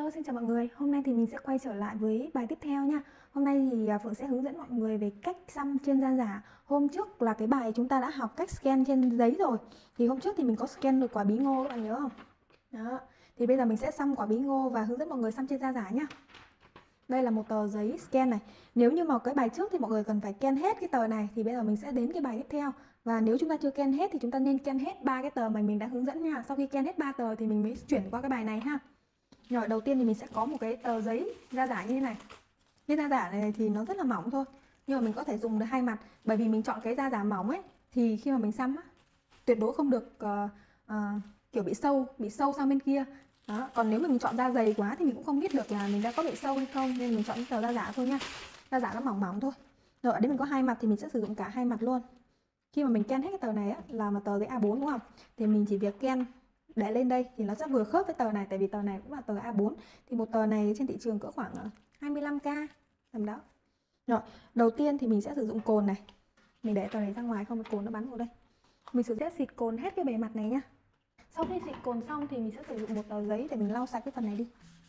Hello, xin chào mọi người. Hôm nay thì mình sẽ quay trở lại với bài tiếp theo nha. Hôm nay thì Phượng sẽ hướng dẫn mọi người về cách xăm trên da giả. Hôm trước là cái bài chúng ta đã học cách scan trên giấy rồi. Thì hôm trước thì mình có scan được quả bí ngô, các bạn nhớ không? Đó. Thì bây giờ mình sẽ xăm quả bí ngô và hướng dẫn mọi người xăm trên da giả nhá. Đây là một tờ giấy scan này. Nếu như mà cái bài trước thì mọi người cần phải scan hết cái tờ này, thì bây giờ mình sẽ đến cái bài tiếp theo. Và nếu chúng ta chưa scan hết thì chúng ta nên scan hết 3 cái tờ mà mình đã hướng dẫn nha. Sau khi scan hết 3 tờ thì mình mới chuyển qua cái bài này ha. Rồi đầu tiên thì mình sẽ có một cái tờ giấy da giả như thế này. Cái da giả này thì nó rất là mỏng thôi, nhưng mà mình có thể dùng được hai mặt. Bởi vì mình chọn cái da giả mỏng ấy, thì khi mà mình xăm á, tuyệt đối không được kiểu bị sâu sang bên kia. Đó. Còn nếu mà mình chọn da dày quá thì mình cũng không biết được là mình đã có bị sâu hay không, nên mình chọn cái tờ da giả thôi nha. Da giả nó mỏng mỏng thôi. Rồi ở đây mình có hai mặt thì mình sẽ sử dụng cả hai mặt luôn. Khi mà mình scan hết cái tờ này á, là một tờ giấy A4 đúng không? Thì mình chỉ việc scan để lên đây thì nó sẽ vừa khớp với tờ này, tại vì tờ này cũng là tờ A4. Thì một tờ này trên thị trường cỡ khoảng 25k tầm đó. Rồi, đầu tiên thì mình sẽ sử dụng cồn này. Mình để tờ này ra ngoài không cồn nó bắn vào đây. Mình sẽ xịt cồn hết cái bề mặt này nhá. Sau khi xịt cồn xong thì mình sẽ sử dụng một tờ giấy để mình lau sạch cái phần này đi.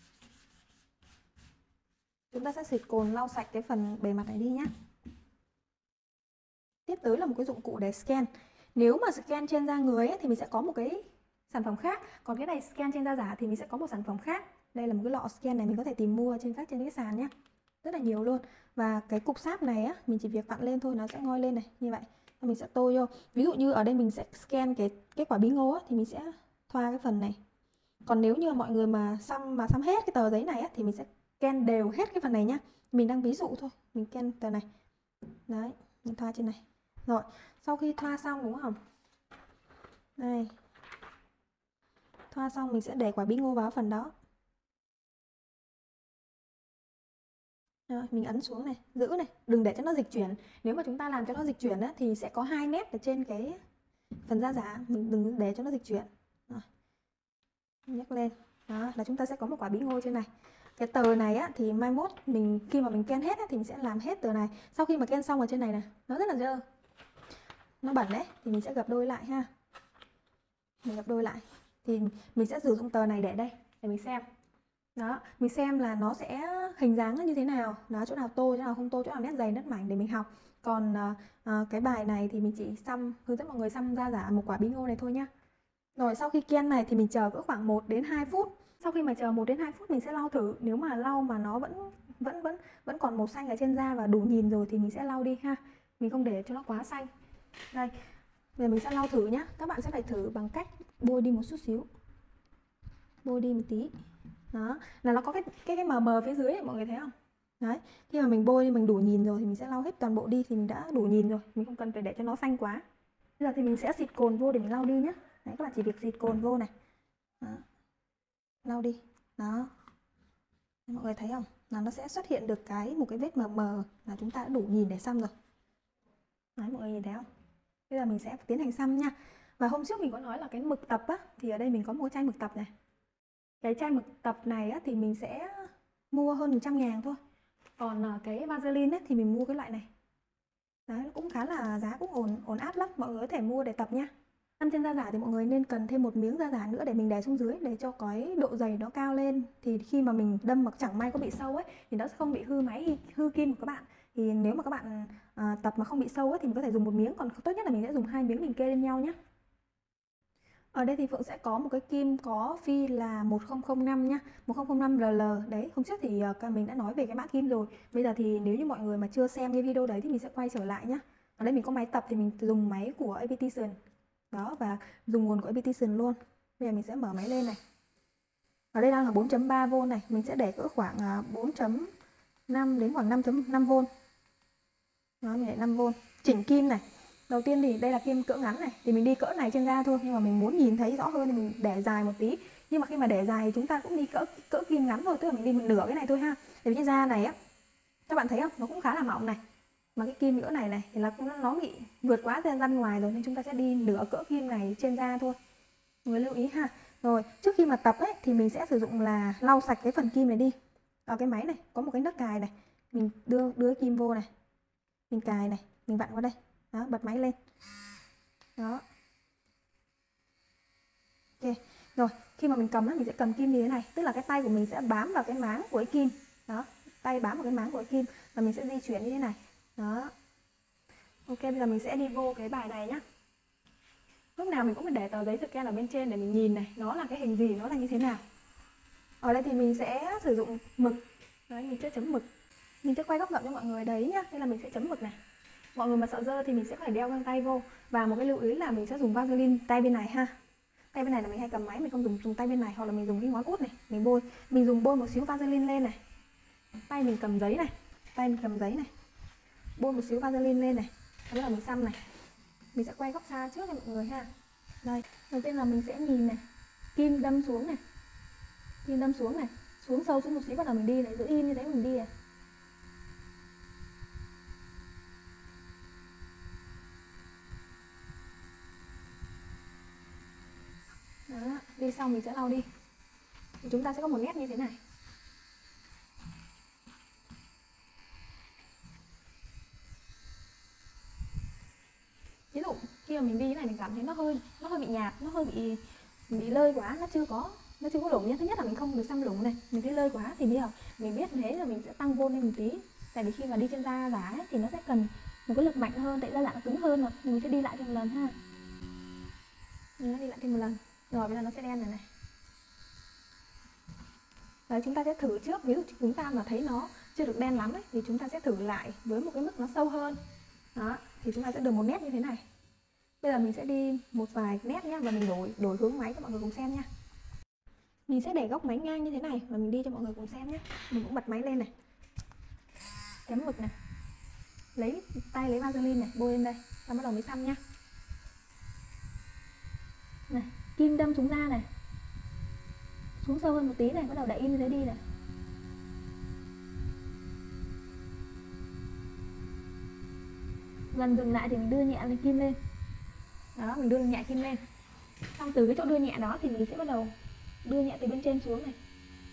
Chúng ta sẽ xịt cồn lau sạch cái phần bề mặt này đi nhá. Tiếp tới là một cái dụng cụ để scan. Nếu mà scan trên da người ấy, thì mình sẽ có một cái sản phẩm khác. Còn cái này scan trên da giả thì mình sẽ có một sản phẩm khác. Đây là một cái lọ scan này, mình có thể tìm mua trên các cái sàn nhé. Rất là nhiều luôn. Và cái cục sáp này á, mình chỉ việc vặn lên thôi, nó sẽ ngoi lên này, như vậy. Và mình sẽ tô vô. Ví dụ như ở đây mình sẽ scan cái quả bí ngô á, thì mình sẽ thoa cái phần này. Còn nếu như mọi người mà xăm hết cái tờ giấy này á, thì mình sẽ scan đều hết cái phần này nhá. Mình đang ví dụ thôi, mình scan tờ này. Đấy, mình thoa trên này. Rồi, sau khi thoa xong đúng không? Đây. Thoa xong mình sẽ để quả bí ngô vào phần đó. Rồi, mình ấn xuống này, giữ này, đừng để cho nó dịch chuyển. Nếu mà chúng ta làm cho nó dịch chuyển á, thì sẽ có 2 nét ở trên cái phần da giả, mình đừng để cho nó dịch chuyển. Rồi. Nhấc lên. Đó, là chúng ta sẽ có một quả bí ngô trên này. Cái tờ này á, thì mai mốt khi mà mình ken hết á, thì mình sẽ làm hết tờ này. Sau khi mà ken xong ở trên này này, nó rất là dơ, nó bẩn đấy, thì mình sẽ gập đôi lại ha. Mình gập đôi lại thì mình sẽ sử dụng tờ này để đây để mình xem. Đó, mình xem là nó sẽ hình dáng như thế nào, nó chỗ nào tô, chỗ nào không tô, chỗ nào nét dày, nét mảnh để mình học. Còn cái bài này thì mình chỉ hướng dẫn mọi người xăm da giả một quả bí ngô này thôi nhá. Rồi sau khi ken này thì mình chờ cỡ khoảng 1 đến 2 phút. Sau khi mà chờ 1 đến 2 phút mình sẽ lau thử. Nếu mà lau mà nó vẫn còn màu xanh ở trên da và đủ nhìn rồi thì mình sẽ lau đi ha. Mình không để cho nó quá xanh. Đây. Bây giờ mình sẽ lau thử nhá. Các bạn sẽ phải thử bằng cách bôi đi một chút xíu. Bôi đi một tí. Đó, là nó có cái mờ mờ phía dưới ấy, mọi người thấy không? Đấy, khi mà mình bôi đi mình đủ nhìn rồi thì mình sẽ lau hết toàn bộ đi thì mình đã đủ nhìn rồi, mình không cần phải để cho nó xanh quá. Bây giờ thì mình sẽ xịt cồn vô để mình lau đi nhé. Đấy, các bạn chỉ việc xịt cồn vô này. Đó. Lau đi. Đó. Mọi người thấy không? Là nó sẽ xuất hiện được một cái vết mờ mờ là chúng ta đã đủ nhìn để xăm rồi. Đấy, mọi người nhìn thấy không? Bây giờ mình sẽ tiến hành xăm nha. Và hôm trước mình có nói là cái mực tập á, thì ở đây mình có một cái chai mực tập này. Cái chai mực tập này á, thì mình sẽ mua hơn 100.000 thôi. Còn cái Vaseline ấy, thì mình mua cái loại này. Đấy, cũng khá là giá cũng ổn áp lắm, mọi người có thể mua để tập nha. Xăm trên da giả thì mọi người nên cần thêm một miếng da giả nữa để mình đè xuống dưới để cho cái độ dày nó cao lên. Thì khi mà mình đâm mà chẳng may có bị sâu ấy thì nó sẽ không bị hư máy, hư kim của các bạn. Thì nếu mà các bạn tập mà không bị sâu ấy thì mình có thể dùng một miếng, còn tốt nhất là mình sẽ dùng 2 miếng mình kê lên nhau nhé. Ở đây thì Phượng sẽ có một cái kim có phi là 1005 nhá, 1005RL. Đấy, hôm trước thì mình đã nói về cái mã kim rồi. Bây giờ thì nếu như mọi người mà chưa xem cái video đấy thì mình sẽ quay trở lại nhá. Ở đây mình có máy tập thì mình dùng máy của Apetition. Đó, và dùng nguồn của Apetition luôn. Bây giờ mình sẽ mở máy lên này. Ở đây đang là 4.3V này, mình sẽ để cỡ khoảng 4.5 đến khoảng 5.5V. Đó, mình để 5V. Chỉnh kim này. Đầu tiên thì đây là kim cỡ ngắn này, thì mình đi cỡ này trên da thôi, nhưng mà mình muốn nhìn thấy rõ hơn thì mình để dài một tí. Nhưng mà khi mà để dài thì chúng ta cũng đi cỡ kim ngắn thôi, tức là mình đi một nửa cái này thôi ha. Tại vì cái da này á, các bạn thấy không, nó cũng khá là mỏng này. Mà cái kim cỡ này thì là nó bị vượt quá ra ngoài rồi, nên chúng ta sẽ đi nửa cỡ kim này trên da thôi. Mọi người lưu ý ha. Rồi, trước khi mà tập ấy thì mình sẽ sử dụng là lau sạch cái phần kim này đi. Ở cái máy này có một cái nấc cài này, mình đưa kim vô này, mình cài này, mình vặn qua đây. Đó, bật máy lên. Đó. Ok. Rồi, khi mà mình cầm á, mình sẽ cầm kim như thế này, tức là cái tay của mình sẽ bám vào cái máng của cái kim. Đó, tay bám vào cái máng của cái kim và mình sẽ di chuyển như thế này. Đó. Ok, bây giờ mình sẽ đi vô cái bài này nhá. Lúc nào mình cũng phải để tờ giấy scan ở bên trên để mình nhìn này, nó là cái hình gì, nó là như thế nào. Ở đây thì mình sẽ sử dụng mực. Đấy, mình sẽ chấm mực. Mình sẽ quay góc rộng cho mọi người đấy nhá. Đây là mình sẽ chấm mực này. Mọi người mà sợ dơ thì mình sẽ phải đeo găng tay vô. Và một cái lưu ý là mình sẽ dùng Vaseline tay bên này ha. Tay bên này là mình hay cầm máy, mình không dùng tay bên này, hoặc là mình dùng cái ngón út này, mình bôi. Mình dùng bôi một xíu Vaseline lên này. Tay mình cầm giấy này, tay mình cầm giấy này. Bôi một xíu Vaseline lên này. Đó là mình xăm này. Mình sẽ quay góc xa trước cho mọi người ha. Đây, đầu tiên là mình sẽ nhìn này. Kim đâm xuống này. Kim đâm xuống này, xuống sâu xuống một xíu, bắt đầu mình đi này, giữ im như thế mình đi này. Đó, đi xong mình sẽ lau đi. Thì chúng ta sẽ có một nét như thế này. Ví dụ khi mà mình đi cái này mình cảm thấy nó hơi bị nhạt, nó hơi bị lơi quá, nó chưa có lủng nhé. Thứ nhất là mình không được xăm lủng này, mình thấy lơi quá thì bây giờ mình biết thế rồi mình sẽ tăng vôn lên một tí. Tại vì khi mà đi trên da giả ấy, thì nó sẽ cần một cái lực mạnh hơn, tại da giả nó cứng hơn mà. Mình sẽ đi lại thêm một lần ha. Mình đi lại thêm một lần. Rồi bây giờ nó sẽ đen này. Đấy, chúng ta sẽ thử trước, ví dụ chúng ta mà thấy nó chưa được đen lắm ấy, thì chúng ta sẽ thử lại với một cái mức nó sâu hơn. Đó, thì chúng ta sẽ được một nét như thế này. Bây giờ mình sẽ đi một vài nét nhé, và mình đổi hướng máy cho mọi người cùng xem nha. Mình sẽ để góc máy ngang như thế này và mình đi cho mọi người cùng xem nhé. Mình cũng bật máy lên này, chấm mực này, lấy Vaseline này, bôi lên đây, xong bắt đầu mới xăm nhá. Này, kim đâm xuống da này, xuống sâu hơn một tí này, bắt đầu đẩy in như thế đi này. Gần dừng lại thì mình đưa nhẹ lên kim lên. Đó, mình đưa nhẹ kim lên. Xong từ cái chỗ đưa nhẹ đó thì mình sẽ bắt đầu đưa nhẹ từ bên trên xuống này.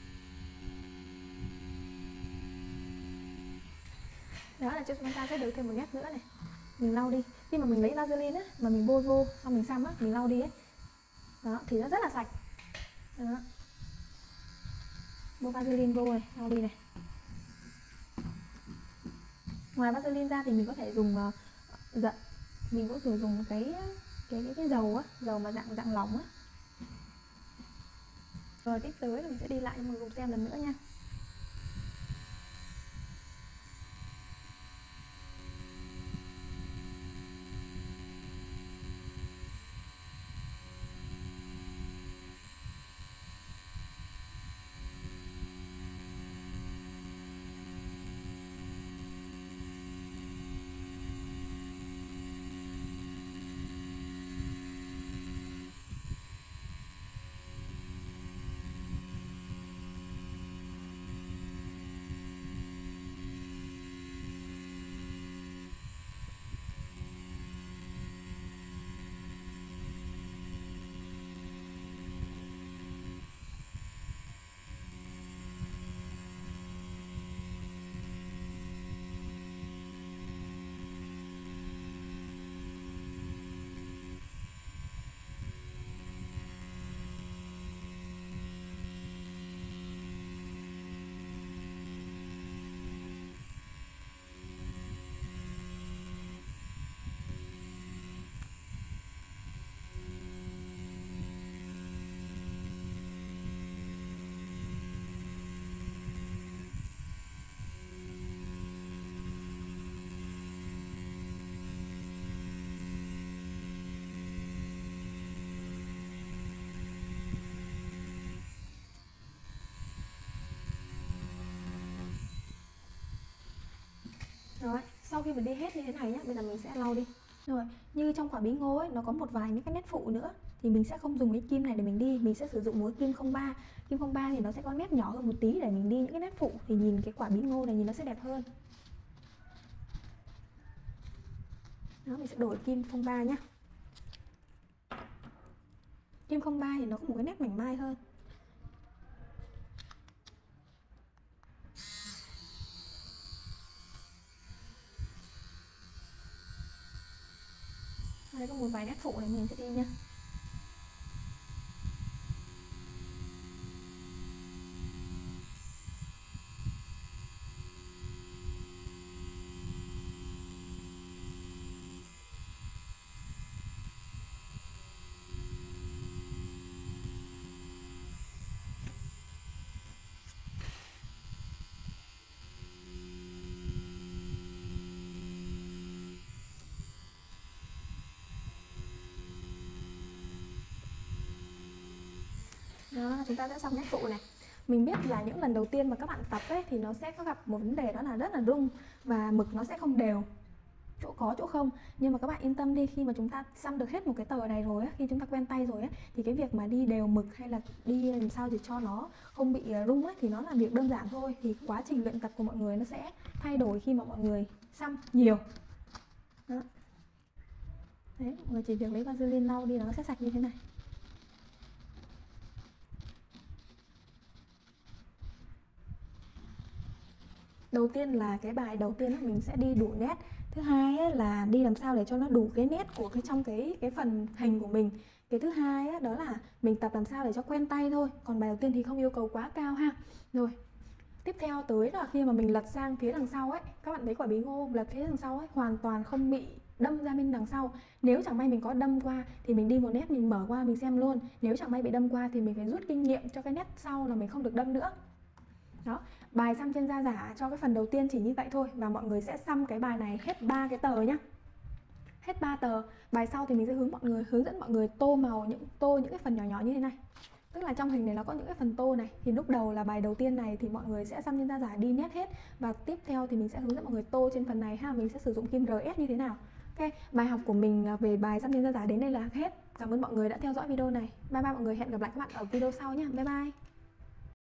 Đó là chúng ta sẽ được thêm một nét nữa này. Mình lau đi. Khi mà mình lấy Vaseline á, mà mình bôi vô, xong mình xăm á, mình lau đi ấy. Đó, thì nó rất là sạch. Đó. Bôi Vaseline vô này, lau đi này. Ngoài Vaseline ra thì mình có thể dùng mình cũng sử dụng cái dầu á, dầu mà dạng lỏng á. Rồi tiếp tới là mình sẽ đi lại cho mọi người cùng xem lần nữa nha. Rồi, sau khi mình đi hết như thế này nhá, bây giờ mình sẽ lau đi. Rồi, như trong quả bí ngô ấy, nó có một vài những cái nét phụ nữa thì mình sẽ không dùng cái kim này để mình đi, mình sẽ sử dụng mũi kim 03. Kim 03 thì nó sẽ có nét nhỏ hơn một tí để mình đi những cái nét phụ, thì nhìn cái quả bí ngô này nhìn nó sẽ đẹp hơn. Đó, mình sẽ đổi kim 03 nhá. Kim 03 thì nó có một cái nét mảnh mai hơn. Đây có một vài nét phụ này mình sẽ đi nha. Đó, chúng ta đã xong nét trụ này. Mình biết là những lần đầu tiên mà các bạn tập ấy thì nó sẽ có gặp một vấn đề, đó là rất là rung và mực nó sẽ không đều, chỗ có chỗ không. Nhưng mà các bạn yên tâm đi, khi mà chúng ta xăm được hết một cái tờ này rồi á, khi chúng ta quen tay rồi á, thì cái việc mà đi đều mực hay là đi làm sao để cho nó không bị rung ấy thì nó là việc đơn giản thôi. Thì quá trình luyện tập của mọi người nó sẽ thay đổi khi mà mọi người xăm nhiều. Đó. Đấy, mọi người chỉ việc lấy Vaseline lau đi nó sẽ sạch như thế này. Đầu tiên là cái bài đầu tiên mình sẽ đi đủ nét. Thứ hai là đi làm sao để cho nó đủ cái nét của trong cái phần hình của mình. Cái thứ hai đó là mình tập làm sao để cho quen tay thôi. Còn bài đầu tiên thì không yêu cầu quá cao ha. Rồi, tiếp theo tới là khi mà mình lật sang phía đằng sau ấy, các bạn thấy quả bí ngô lật phía đằng sau ấy hoàn toàn không bị đâm ra bên đằng sau. Nếu chẳng may mình có đâm qua thì mình đi một nét mình mở qua mình xem luôn. Nếu chẳng may bị đâm qua thì mình phải rút kinh nghiệm cho cái nét sau là mình không được đâm nữa. Đó, bài xăm trên da giả cho cái phần đầu tiên chỉ như vậy thôi. Và mọi người sẽ xăm cái bài này hết 3 cái tờ nhá. Hết 3 tờ. Bài sau thì mình sẽ hướng dẫn mọi người tô màu, những cái phần nhỏ nhỏ như thế này. Tức là trong hình này nó có những cái phần tô này. Thì lúc đầu là bài đầu tiên này thì mọi người sẽ xăm trên da giả đi nét hết. Và tiếp theo thì mình sẽ hướng dẫn mọi người tô trên phần này ha. Mình sẽ sử dụng kim RS như thế nào. Ok, bài học của mình về bài xăm trên da giả đến đây là hết. Cảm ơn mọi người đã theo dõi video này. Bye bye mọi người, hẹn gặp lại các bạn ở video sau nhé. Bye bye.